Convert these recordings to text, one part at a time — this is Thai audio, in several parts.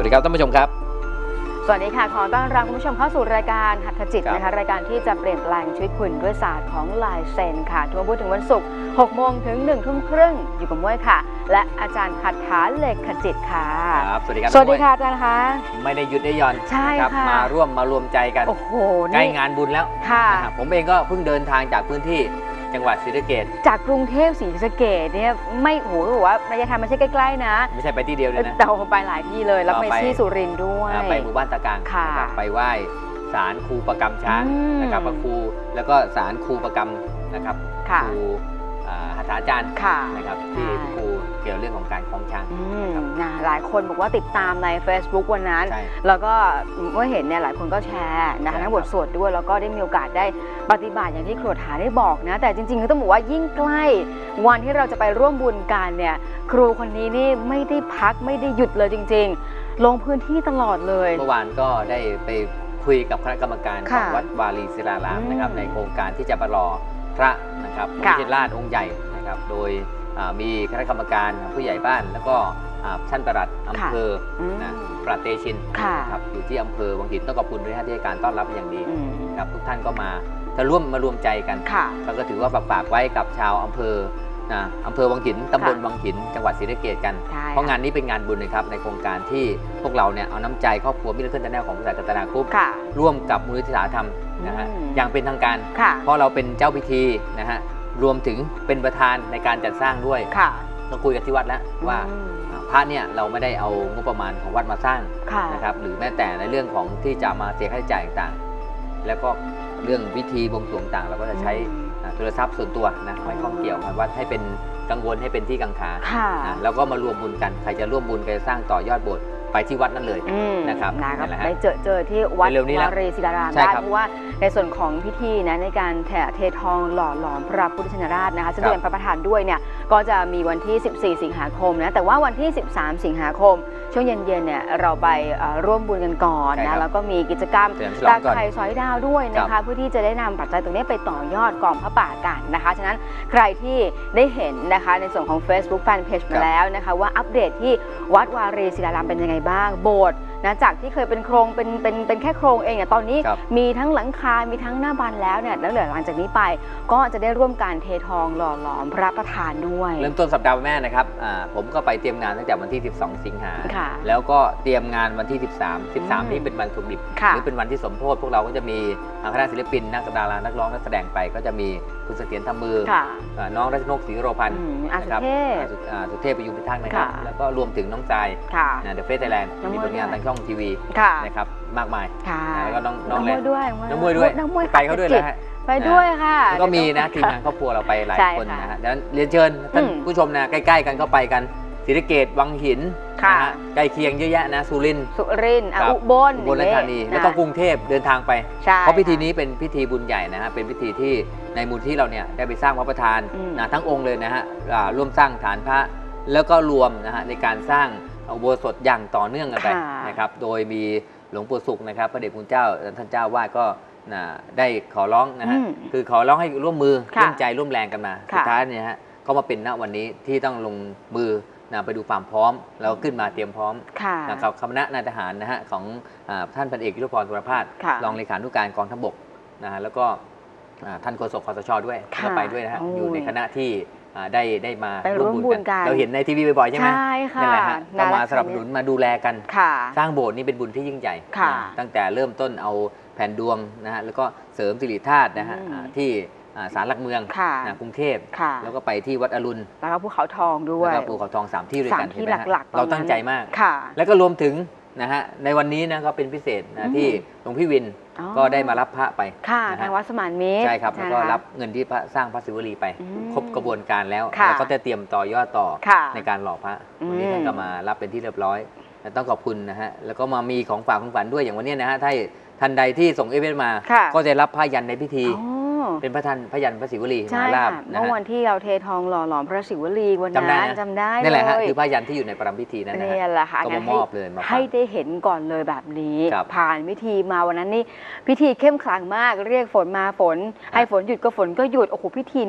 ดีครับท่านผู้ชมครับสวัสดีค่ะขอต้อนรับคุณผู้ชมเข้าสู่รายการหัตถจิตนะคะรายการที่จะเปลี่ยนแปลงชีวิตคุณด้วยศาสตร์ของลายเซ็นค่ะทุกวันพุธถึงวันศุกร์6 โมงถึง1 ทุ่มครึ่งอยู่กับม้วยค่ะและอาจารย์คาถาเลขจิตค่ะครับสวัสดีครับสวัสดีค่ะอาจารย์คะไม่ได้หยุดได้หย่อนใช่ค่ะมารวมใจกันโอ้โหใกล้งานบุญแล้วค่ะผมเองก็เพิ่งเดินทางจากพื้นที่จังหวัดศรีสะเกษจากกรุงเทพศรีสะเกษเนี่ยไม่โหบอกว่าระยะทางไม่ใช่ใกล้ๆนะไม่ใช่ไปที่เดียวเลยนะแต่ไปหลายที่เลยแล้วไปที่สุรินทร์ด้วยไปหมู่บ้านตะกางไปไหว้ศาลครูประกรรมช้างนะครับพระครูแล้วก็ศาลครูประกรรมนะครับครูหัตถาจารย์นะครับที่ครูเกี่ยวเรื่องของการคล้องช้างหลายคนบอกว่าติดตามใน Facebook วันนั้นแล้วก็เมื่อเห็นเนี่ยหลายคนก็แชร์นะคะทั้งบทสวดด้วยแล้วก็ได้มีโอกาสได้ปฏิบัติอย่างที่ครูถาได้บอกนะแต่จริงๆต้องบอกว่ายิ่งใกล้วันที่เราจะไปร่วมบุญกันเนี่ยครูคนนี้นี่ไม่ได้พักไม่ได้หยุดเลยจริงๆลงพื้นที่ตลอดเลยเมื่อวานก็ได้ไปคุยกับคณะกรรมการของวัดวารีศิลารามนะครับในโครงการที่จะประหล่อพระนะครับพระเจ้าราชองค์ใหญ่นะครับโดยมีคณะกรรมการผู้ใหญ่บ้านแล้วก็ท่านปลัดอำเภอปราเตชินนะครับอยู่ที่อำเภอวังหินต้องขอบคุณด้วยที่ให้การต้อนรับอย่างดีครับทุกท่านก็มาร่วมรวมใจกันก็ถือว่าฝากไว้กับชาวอำเภอวังหินตำบลวังหินจังหวัดศรีสะเกษกันเพราะงานนี้เป็นงานบุญนะครับในโครงการที่พวกเราเนี่ยเอาน้ำใจครอบครัวมิตรเพื่อนชาแนลของบริษัทกัตนากรุ๊ปร่วมกับมูลนิธิสาธรรมนะฮะอย่างเป็นทางการเพราะเราเป็นเจ้าพิธีนะฮะรวมถึงเป็นประธานในการจัดสร้างด้วยต้องคุยกับที่วัดแล้วว่าพระเนี่ยเราไม่ได้เอางบประมาณของวัดมาสร้างนะครับหรือแม้แต่ในเรื่องของที่จะมาเสียค่าใช้จ่ายต่างๆแล้วก็เรื่องวิธีบวงสรวงต่างเราก็จะใช้โทรศัพท์ส่วนตัวนะไม่ข้องเกี่ยวกับวัดให้เป็นกังวลให้เป็นที่กังขาแล้วก็มารวมบุญกันใครจะร่วมบุญใครจะสร้างต่อยอดโบสถ์ไปที่วัดนั่นเลยนะครับไปเจอที่วัดวารีศิลารามได้เพราะว่าในส่วนของพิธีนะในการเททองหล่อหลอมพระพุทธชินราชนะคะซึ่งเป็นพระประธานด้วยเนี่ยก็จะมีวันที่14 สิงหาคมนะแต่ว่าวันที่13 สิงหาคมช่วงเย็นๆเนี่ยเราไปร่วมบุญกันก่อนนะแล้วก็มีกิจกรรมตาไข่สอยดาวด้วยนะคะเพื่อที่จะได้นำปัจจัยตรงนี้ไปต่อยอดกองพระป่ากันนะคะฉะนั้นใครที่ได้เห็นนะคะในส่วนของ Facebook Fanpage มาแล้วนะคะว่าอัปเดตที่วัดวารีศิลารามเป็นยังไงบ้างโบสถ์นะจากที่เคยเป็นโครงเป็นแค่โครงเองเนี่ยตอนนี้มีทั้งหลังคามีทั้งหน้าบานแล้วเนี่ยแล้วหลังจากนี้ไปก็จะได้ร่วมการเททองหล่อหลอมพระประธานด้วยเริ่มต้นสัปดาห์แม่นะครับผมก็ไปเตรียมงานตั้งแต่วันที่12 สิงหาแล้วก็เตรียมงานวันที่13นี่เป็นวันศุกร์ดิบหรือเป็นวันที่สมโภชพวกเราก็จะมีคณะศิลปินนักดารานักร้องนักแสดงไปก็จะมีคุณเสถียรทำมือน้องรัชนกศรีโรพันธ์นะครับสุเทพประยุทธ์พิทักษ์นะครับแล้วก็รวมถึงน้องทรายเดอะเฟสไทยแลนด์มีผลงานทางช่องทีวีนะครับมากมายแล้วก็น้องมวยด้วยไปเขาด้วยแล้วไปด้วยค่ะก็มีนะทีมงานครอบครัวเราไปหลายคนนะฮะดังนั้นเรียนเชิญท่านผู้ชมนะใกล้ๆกันก็ไปกันศรีสะเกษวังหินนะฮะใกล้เคียงเยอะแยะนะสุรินทร์อุบลราชธานีแล้วก็กรุงเทพเดินทางไปเพราะพิธีนี้เป็นพิธีบุญใหญ่นะฮะเป็นพิธีที่ในมูลที่เราเนี่ยได้ไปสร้างพระประธานนะทั้งองค์เลยนะฮะร่วมสร้างฐานพระแล้วก็รวมนะฮะในการสร้างอุโบสถอย่างต่อเนื่องกันไปนะครับโดยมีหลวงปู่ศุกร์นะครับพระเดชคุณเจ้าท่านเจ้าวาดก็ได้ขอร้องนะฮะคือขอร้องให้ร่วมมือร่วมใจร่วมแรงกันมาสุดท้ายเนี่ยฮะก็มาเป็นณวันนี้ที่ต้องลงมือไปดูความพร้อมแล้วขึ้นมาเตรียมพร้อมนะครับคณะนายทหารนะฮะของท่านพันเอกยุทธพรสุรพาสรองเลขานุการกองทัพบกนะฮะแล้วก็ท่านโฆษกคสช.ด้วยก็ไปด้วยนะฮะอยู่ในคณะที่ได้มาร่วมบุญกันเราเห็นในทีวีบ่อยๆใช่ไหมนั่นแหละฮะก็มาสนับสนุนมาดูแลกันสร้างโบสถ์นี่เป็นบุญที่ยิ่งใหญ่ตั้งแต่เริ่มต้นเอาแผ่นดวงนะฮะแล้วก็เสริมสิริธาตุนะฮะที่ศาลหลักเมืองกรุงเทพแล้วก็ไปที่วัดอรุณแล้วก็ภูเขาทองด้วยแล้วก็ภูเขาทอง3 ที่ด้วยกันที่หลักๆเราตั้งใจมากแล้วก็รวมถึงนะฮะในวันนี้นะก็เป็นพิเศษนะที่หลวงพี่วินก็ได้มารับพระไปทางวัดสมานมิตรใช่ครับแล้วก็รับเงินที่พระสร้างพระศิวลีไปครบกระบวนการแล้วแล้วก็จะเตรียมต่อยอดต่อในการหล่อพระวันนี้ท่านก็มารับเป็นที่เรียบร้อยต้องขอบคุณนะฮะแล้วก็มามีของฝากของฝันด้วยอย่างวันนี้นะฮะถ้าท่านใดที่ส่งเอเวนมาก็จะรับผ้ายันในพิธีเป็นพระยันพระศิวลีมหาราชเมื่อวันที่เราเททองหล่อหลอมพระศิวลีวันนั้นจำได้นี่แหละฮะคือผ้ายันที่อยู่ในประรำพิธีนั่นแหละค่ะก็มอบเลยให้ได้เห็นก่อนเลยแบบนี้ผ่านพิธีมาวันนั้นนี่พิธีเข้มขลังมากเรียกฝนมาฝนให้ฝนหยุดก็ฝนก็หยุดโอ้โหพิธีนี้แบบ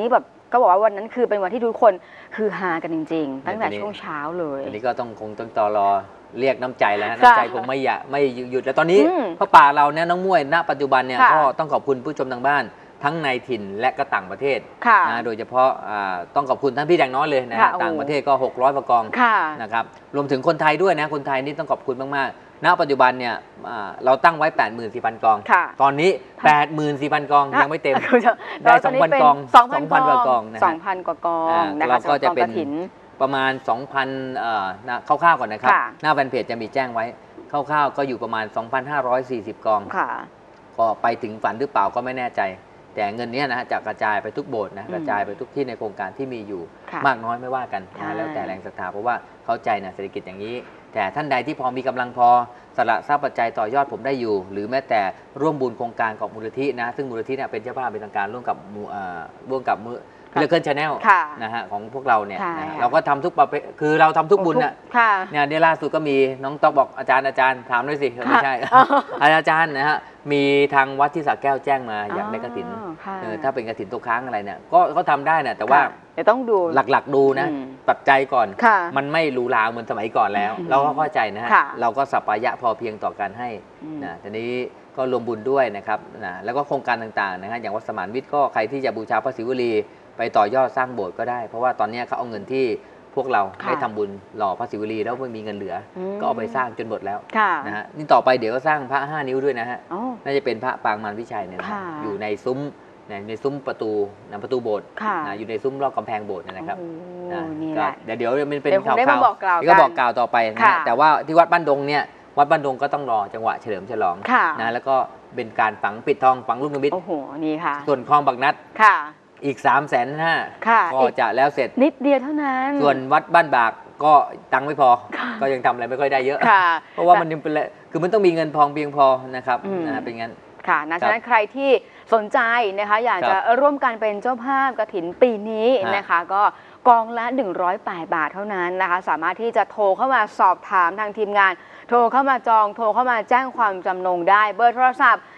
ก็บอกว่าวันนั้นคือเป็นวันที่ทุกคนคือฮากันจริงๆตั้งแต่ช่วงเช้าเลยอันนี้ก็คงต้องต่อรอเรียกน้ำใจแล้วน้ำใจคงไม่หยุดแล้วตอนนี้พระป่าเราเนี่ยน้องมุ้ยณปัจจุบันเนี่ยก็ต้องขอบคุณผู้ชมทางบ้านทั้งในถิ่นและก็ต่างประเทศนะโดยเฉพาะต้องขอบคุณท่านพี่แดงน้อยเลยนะต่างประเทศก็600ประกองนะครับรวมถึงคนไทยด้วยนะคนไทยนี่ต้องขอบคุณมากๆณปัจจุบันเนี่ยเราตั้งไว้ 84,000 กองตอนนี้ 84,000 กองยังไม่เต็มได้ 2,000 กอง 2,000 กว่ากองนะ 2,000 กว่ากองนะคะก็จะเป็นประมาณ 2,000คร่าวๆก่อนนะครับหน้าแฟนเพจจะมีแจ้งไว้คร่าวๆก็อยู่ประมาณ 2,540 กองก็ไปถึงฝันหรือเปล่าก็ไม่แน่ใจแต่เงินนี้นะจะกระจายไปทุกโบสถ์นะกระจายไปทุกที่ในโครงการที่มีอยู่มากน้อยไม่ว่ากันนะแล้วแต่แรงศรัทธาเพราะว่าเข้าใจนะเศรษฐกิจอย่างนี้แต่ท่านใดที่พอมีกำลังพอสละทรัพย์ปัจจัยต่อยอดผมได้อยู่หรือแม้แต่ร่วมบุญโครงการของมูลนิธินะซึ่งมูลนิธิเนี่ยเป็นเจ้าภาพเป็นทางการร่วมกับมือเพื่อเกินชาแนลนะฮะของพวกเราเนี่ยเราก็ทำทุกประเภทคือเราทำทุกบุญน่ะเนี่ยล่าสุดก็มีน้องต๊อกบอกอาจารย์ถามด้วยสิไม่ใช่อาจารย์นะฮะมีทางวัดที่สระแก้วแจ้งมาอยากได้กฐินถ้าเป็นกฐินตกค้างอะไรเนี่ยก็เขาทำได้นะแต่ว่าต้องดูหลักๆดูนะปัจจัยก่อนมันไม่หรูหราเหมือนสมัยก่อนแล้วเราก็เข้าใจนะฮะเราก็สัปปายะพอเพียงต่อการให้นะทีนี้ก็รวมบุญด้วยนะครับนะแล้วก็โครงการต่างๆนะฮะอย่างวัดสมานวิทย์ก็ใครที่จะบูชาพระศิวลีไปต่อยอดสร้างโบสถ์ก็ได้เพราะว่าตอนนี้เขาเอาเงินที่พวกเราได้ทำบุญหล่อพระศิวลีแล้วไม่มีเงินเหลือก็เอาไปสร้างจนหมดแล้วนะฮะนี่ต่อไปเดี๋ยวก็สร้างพระ5 นิ้วด้วยนะฮะน่าจะเป็นพระปางมารวิชัยเนี่ยอยู่ในซุ้มประตูโบสถ์อยู่ในซุ้มรอบกำแพงโบสถ์นะครับเดี๋ยวมันเป็นข่าวก็บอกกล่าวต่อไปนะแต่ว่าที่วัดบ้านดงเนี่ยวัดบ้านดงก็ต้องรอจังหวะเฉลิมฉลองนะแล้วก็เป็นการฝังปิดทองฝังลูกนิมิตนี่ค่ะส่วนคลองบางนัดอีก 350,000ก็จะแล้วเสร็จนิดเดียวเท่านั้นส่วนวัดบ้านบากก็ตังค์ไม่พอก็ยังทำอะไรไม่ค่อยได้เยอะเพราะว่ามันยังเป็นคือมันต้องมีเงินพองเพียงพอนะครับเป็นงั้นค่ะฉะนั้นใครที่สนใจนะคะอยากจะร่วมกันเป็นเจ้าภาพกฐินปีนี้นะคะก็กองละ108 บาทเท่านั้นนะคะสามารถที่จะโทรเข้ามาสอบถามทางทีมงานโทรเข้ามาจองโทรเข้ามาแจ้งความจำนงได้เบอร์โทรศัพท์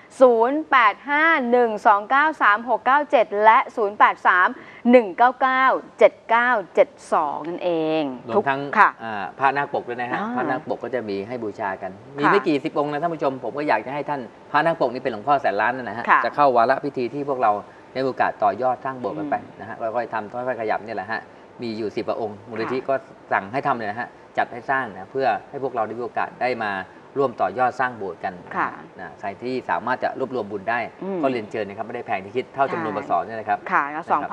0851293697และ0831997972นั่นเองรวมทั้งพระนาคปกด้วยนะฮะพระนาคปกก็จะมีให้บูชากันมีไม่กี่10 องค์นะท่านผู้ชมผมก็อยากจะให้ท่านพระนาคปกนี่เป็นหลวงพ่อแสนล้านนะฮะจะเข้าวาระพิธีที่พวกเราได้โอกาสต่อยอดสร้างโบสถ์กันไปนะฮะค่อยๆทำค่อยๆขยับนี่แหละฮะมีอยู่10 พระองค์มูลนิธิก็สั่งให้ทำเลยนะฮะจัดให้สร้างนะเพื่อให้พวกเราได้มีโอกาสได้มาร่วมต่อยอดสร้างโบสถ์กันนะใครที่สามารถจะรวบรวมบุญได้ก็เรียนเชิญนะครับไม่ได้แพงที่คิดเท่าจำนวนประสอนนี่นะครับค่ะ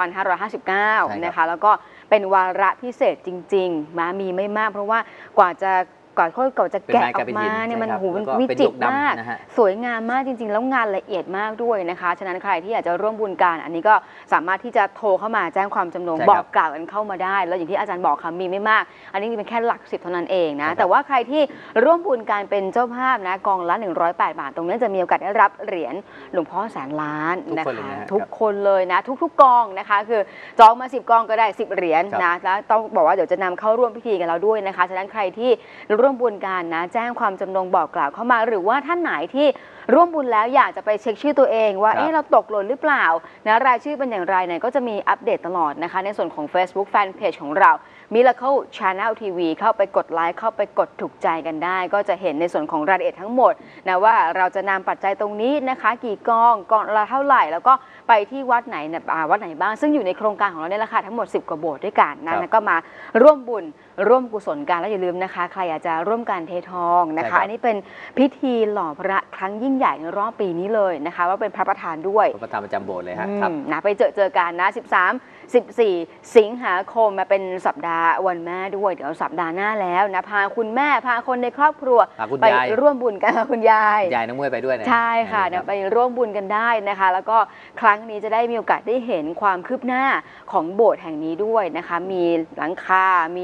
2,559นะคะแล้วก็เป็นวาระพิเศษจริงๆมีไม่มากเพราะว่ากว่าจะแกะออกมาเนี่ยมันวิจิตรมากสวยงามมากจริงๆแล้วงานละเอียดมากด้วยนะคะฉะนั้นใครที่อยากจะร่วมบุญกันอันนี้ก็สามารถที่จะโทรเข้ามาแจ้งความจำนงบอกกล่าวกันเข้ามาได้แล้วอย่างที่อาจารย์บอกค่ะมีไม่มากอันนี้เป็นแค่หลัก10เท่านั้นเองนะแต่ว่าใครที่ร่วมบุญการเป็นเจ้าภาพนะกองละ108 บาทตรงนี้จะมีโอกาสได้รับเหรียญหลวงพ่อแสนล้านนะคะทุกคนเลยนะทุกกองนะคะคือจองมา10 กองก็ได้10 เหรียญนะแล้วต้องบอกว่าเดี๋ยวจะนำเข้าร่วมพิธีกันแล้วด้วยนะคะฉะนั้นใครที่ร่วมบุญกันนะแจ้งความจำนงบอกกล่าวเข้ามาหรือว่าท่านไหนที่ร่วมบุญแล้วอยากจะไปเช็คชื่อตัวเองว่าเราตกหล่นหรือเปล่านะรายชื่อเป็นอย่างไรเนี่ยก็จะมีอัปเดตตลอดนะคะในส่วนของ Facebook Fanpage ของเรา Miracle Channel TV เข้าไปกดไลค์เข้าไปกดถูกใจกันได้ก็จะเห็นในส่วนของรายละเอียดทั้งหมดนะว่าเราจะนำปัจจัยตรงนี้นะคะกี่กองละเท่าไหร่แล้วก็ไปที่วัดไหนบ้างซึ่งอยู่ในโครงการของเราเนี่ยแหละค่ะทั้งหมด10 กว่าโบสถ์ด้วยกันนะแล้วก็มาร่วมบุญร่วมกุศลกันแล้วอย่าลืมนะคะใครอยากจะร่วมกันเททองนะคะอันนี้เป็นพิธีหล่อพระครั้งยิ่งใหญ่ในรอบปีนี้เลยนะคะว่าเป็นพระประธานด้วยพระประธานประจำโบสถ์เลยครับนะไปเจอกันนะ13-14 สิงหาคมมาเป็นสัปดาห์วันแม่ด้วยเดี๋ยวสัปดาห์หน้าแล้วนะพาคุณแม่พาคนในครอบครัวไปร่วมบุญกันคุณยายน้องมวยไปด้วยนะใช่ค่ะไปร่วมบุญกันได้นะคะแล้วก็ครั้งนี้จะได้มีโอกาสได้เห็นความคืบหน้าของโบสถ์แห่งนี้ด้วยนะคะมีหลังคามีหน้าบาน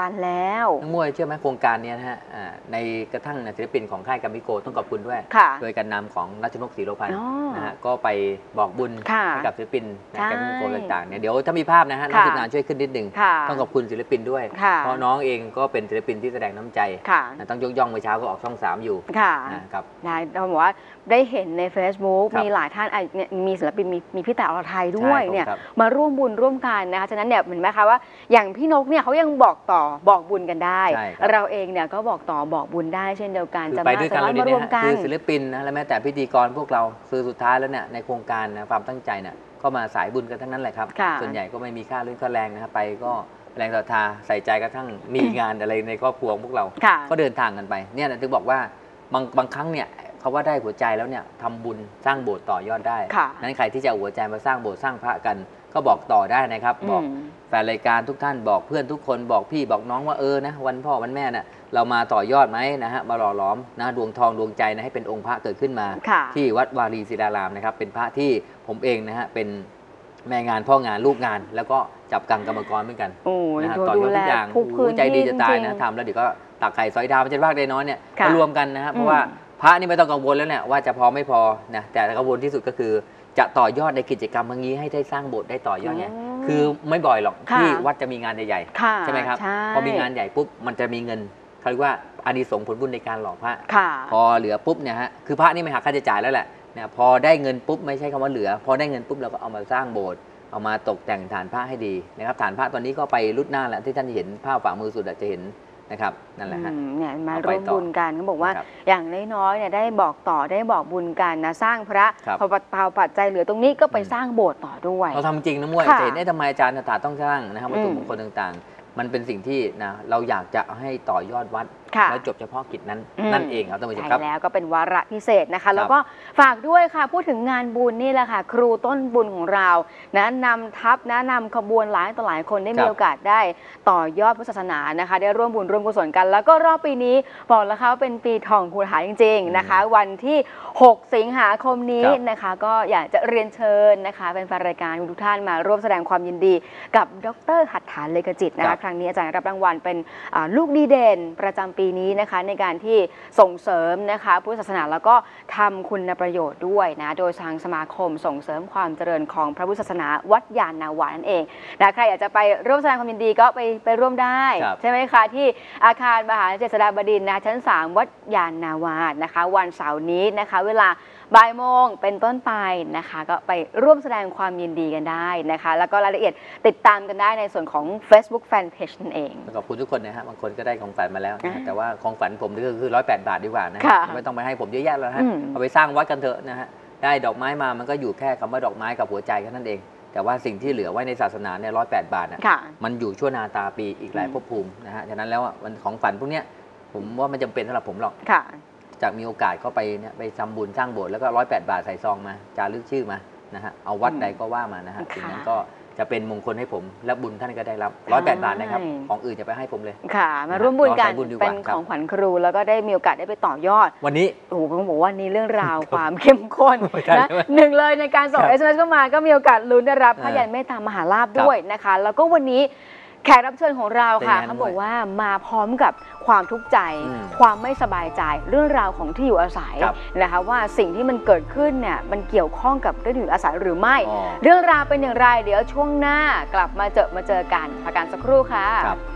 านแล้วนักมวยเชื่อไหมโครงการนี้นะฮะในกระทั่งศิลปินของค่ายกัมมิโกต้องขอบคุณด้วยโดยการนำของรัชนกศรีโลพันธ์นะฮะก็ไปบอกบุญให้กับศิลปินในกัมมิโกต่างๆเนี่ยเดี๋ยวถ้ามีภาพนะฮะน้องทีมงานช่วยขึ้นนิดนึงต้องขอบคุณศิลปินด้วยเพราะน้องเองก็เป็นศิลปินที่แสดงน้ำใจต้องยกย่องเมื่อเช้าก็ออกช่อง 3อยู่นะครับได้เราบอกว่าได้เห็นใน Facebook มีหลายท่านมีศิลปินมีพี่แต่อรไทยด้วยเนี่ยมาร่วมบุญร่วมกันนะคะฉะนั้นเนี่ยเห็นไหมคะว่าอย่างพี่นกเนี่ยเขายังบอกต่อบอกบุญกันได้เราเองเนี่ยก็บอกต่อบอกบุญได้เช่นเดียวกันจะมาร่วมกันคือศิลปินนะและแม้แต่พิธีกรพวกเราคือสุดท้ายแล้วเนี่ยในโครงการนะความตั้งใจเนี่ยก็มาสายบุญกันทั้งนั้นแหละครับส่วนใหญ่ก็ไม่มีค่าเรื่องค่าแรงนะครับไปก็แรงศรัทธาใส่ใจกระทั่งมีงานอะไรในครอบครัวพวกเราก็เดินทางกันไปเนี่ยถึงบอกว่าบางครั้งเนี่ยเขาว่าได้หัวใจแล้วเนี่ยทำบุญสร้างโบสถ์ต่อยอดได้นั้นใครที่จะเอาหัวใจมาสร้างโบสถ์สร้างพระกันก็บอกต่อได้นะครับบอกแฟนรายการทุกท่านบอกเพื่อนทุกคนบอกพี่บอกน้องว่านะวันพ่อวันแม่น่ะเรามาต่อยอดไหมนะฮะมาหล่อหลอมนะดวงทองดวงใจนะให้เป็นองค์พระเกิดขึ้นมาที่วัดวารีศิลารามนะครับเป็นพระที่ผมเองนะฮะเป็นแม่งานพ่องานลูกงานแล้วก็จับกังกรรมกรเหมือนกันนะฮะต่อยอดทุกอย่างใจดีจะตายนะทำแล้วเดี๋ยวก็ตักไข่ซอยดาวมันจะว่าได้น้อยเนี่ยมารวมกันนะครับเพราะว่าพระนี่ไม่ต้องกังวลแล้วเนี่ยว่าจะพอไม่พอนะแต่กังวลที่สุดก็คือจะต่อยอดในกิจกรรมบางนี้ให้ได้สร้างโบสถ์ได้ต่อยอดเนี่ยคือไม่บ่อยหรอกที่วัดจะมีงานใหญ่ๆใช่ไหมครับพอมีงานใหญ่ปุ๊บมันจะมีเงินเขาเรียกว่าอานิสงส์ผลบุญในการหล่อพระพอเหลือปุ๊บเนี่ยฮะคือพระนี่ไม่หักค่าใช้จ่ายแล้วแหละเนี่ยพอได้เงินปุ๊บไม่ใช่คำว่าเหลือพอได้เงินปุ๊บเราก็เอามาสร้างโบสถ์เอามาตกแต่งฐานพระให้ดีนะครับฐานพระตอนนี้ก็ไปรุดหน้าแล้วที่ท่านเห็นภาพฝ่ามือสุดจะเห็นนะครับนั่นแหละฮะเนี่ยมาร่วมบุญกันเขาบอกว่าอย่างน้อยๆเนี่ยได้บอกต่อได้บอกบุญกันนะสร้างพระพอปัจจัยเหลือตรงนี้ก็ไปสร้างโบสถ์ต่อด้วยเราทำจริงนะมวยเห็นได้ทำไมอาจารย์ถาต้องสร้างนะครับวัตถุมงคลต่างๆมันเป็นสิ่งที่นะเราอยากจะให้ต่อยอดวัดแล้วจบเฉพาะกิจนั้นนั่นเองครับท่านผู้ชมครับแล้วก็เป็นวาระพิเศษนะคะแล้วก็ฝากด้วยค่ะพูดถึงงานบุญนี่แหละค่ะครูต้นบุญของเรานะนำทัพนะนำขบวนหลายต่อหลายคนได้มีโอกาสได้ต่อยอดพุทธศาสนานะคะได้ร่วมบุญร่วมกุศลกันแล้วก็รอบปีนี้บอกแล้วค่ะว่าเป็นปีทองคูณหาจริงๆนะคะวันที่6 สิงหาคมนี้นะคะก็อยากจะเรียนเชิญนะคะเป็นแฟนรายการทุกท่านมาร่วมแสดงความยินดีกับดร.หัตถาเลขจิตนะคะครั้งนี้อาจารย์รับรางวัลเป็นลูกดีเด่นประจำปีนี้นะคะในการที่ส่งเสริมนะคะพุทธศาสนาแล้วก็ทำคุณประโยชน์ด้วยนะโดยทางสมาคมส่งเสริมความเจริญของพระพุทธศาสนาวัดยานนาวานั่นเองนะใครอยากจะไปร่วมแสดงความยินดีก็ไปร่วมได้ใช่ไหมคะที่อาคารมหาเจษฎาบดินทร์นะชั้น 3 วัดยานนาวานะคะวันเสาร์นี้นะคะเวลาบ่ายโมงเป็นต้นไปนะคะก็ไปร่วมแสดงความยินดีกันได้นะคะแล้วก็รายละเอียดติดตามกันได้ในส่วนของ Facebook Fanpage นั่นเองขอบคุณทุกคนนะฮะบางคนก็ได้ของฝันมาแล้วนะแต่ว่าของฝันผมก็คือ108 บาทดีกว่านะไม่ต้องไปให้ผมเยอะแยะแล้วฮะเอาไปสร้างวัดกันเถอะนะฮะได้ดอกไม้มามันก็อยู่แค่คำว่าดอกไม้กับหัวใจแค่นั้นเองแต่ว่าสิ่งที่เหลือไว้ในศาสนาเนี่ย108 บาทนะมันอยู่ชั่วนาตาปีอีกหลายภพภูมินะฮะฉะนั้นแล้วมันของฝันพวกนี้ผมว่ามันจำเป็นสำหรับผมหรอกจากมีโอกาสก็ไปเนี่ยไปทำบุญสร้างโบสถ์แล้วก็108 บาทใส่ซองมาจารึกชื่อมานะฮะเอาวัดใดก็ว่ามานะฮะสิ่งนั้นก็จะเป็นมงคลให้ผมและบุญท่านก็ได้รับ108 บาทนะครับของอื่นจะไปให้ผมเลยค่ะมาร่วมบุญกันเป็นของขวัญครูแล้วก็ได้มีโอกาสได้ไปต่อยอดวันนี้โอ้โหต้องบอกว่านี่เรื่องราวความเข้มข้นนะหนึ่งเลยในการส่ง SMS เข้ามาก็มีโอกาสลุ้นได้รับพระยันเมตตามหาลาภด้วยนะคะแล้วก็วันนี้แขกรับเชิญของเราค่ะเขาบอกว่ามาพร้อมกับความทุกข์ใจความไม่สบายใจเรื่องราวของที่อยู่อาศัยนะคะว่าสิ่งที่มันเกิดขึ้นเนี่ยมันเกี่ยวข้องกับเรื่องที่อยู่อาศัยหรือไม่เรื่องราวเป็นอย่างไรเดี๋ยวช่วงหน้ากลับมาเจอกันพักกันสักครู่ค่ะ